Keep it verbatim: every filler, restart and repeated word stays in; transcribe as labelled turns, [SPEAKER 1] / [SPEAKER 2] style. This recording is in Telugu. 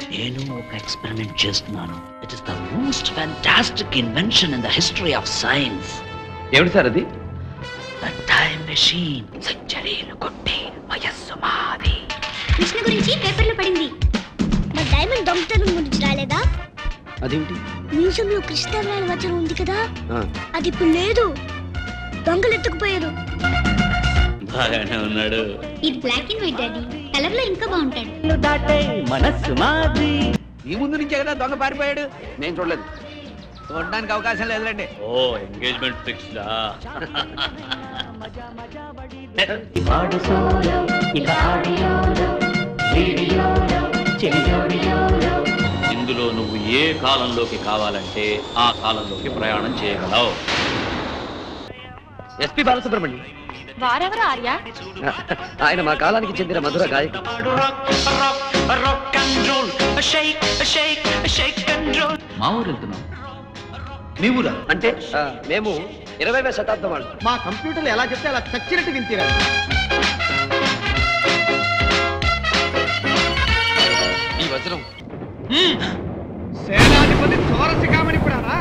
[SPEAKER 1] నేను ఒక ఎక్స్పెరిమెంట్ చేస్తున్నాను. It is the most fantastic invention in the history of science.
[SPEAKER 2] ఏమిటి సార్ అది?
[SPEAKER 1] The time machine. సెంచరీలు కొట్టి వయస్సు మాది.
[SPEAKER 3] కృష్ణ గురించి పేపర్లో పడింది. మరి డైమండ్ దొంగతనం గురించి రాలేదా?
[SPEAKER 2] అదేంటి?
[SPEAKER 3] మ్యూజియంలో కృష్ణదేవరాయల వజ్రం ఉంది కదా, అది ఇప్పుడు లేదు. దొంగలు ఎత్తుకుపోయారు.
[SPEAKER 1] బాగానే ఉన్నాడు.
[SPEAKER 3] ఇది black and white daddy, colour లో ఇంకా బాగుంటాడు.
[SPEAKER 1] మనస్సు మాది.
[SPEAKER 2] ఈ ముందు నుంచే కదా దొంగ పారిపోయాడు. నేను చూడలేదు, చూడడానికి అవకాశం లేదులేండి.
[SPEAKER 1] ఓ ఎంగేజ్మెంట్ ఫిక్స్ దా. ఇందులో నువ్వు ఏ కాలంలోకి కావాలంటే ఆ కాలంలోకి ప్రయాణం చేయగలవు.
[SPEAKER 2] S P Balasubrahmanyam.
[SPEAKER 3] వారెవరు ఆర్య?
[SPEAKER 2] ఆయన మా కాలానికి చెందిన మధుర గాయకుడు.
[SPEAKER 1] మా ఊరు వెళ్తున్నాం. మీ ఊరా?
[SPEAKER 2] అంటే మేము ఇరవైవ శతాబ్దం వాళ్ళు.
[SPEAKER 4] మా కంప్యూటర్లు ఎలా చెప్తే అలా చచ్చినట్టు వింతీరా.
[SPEAKER 2] ఈ వజ్రం
[SPEAKER 4] సేనాధిపతి చోరసి కామని కూడా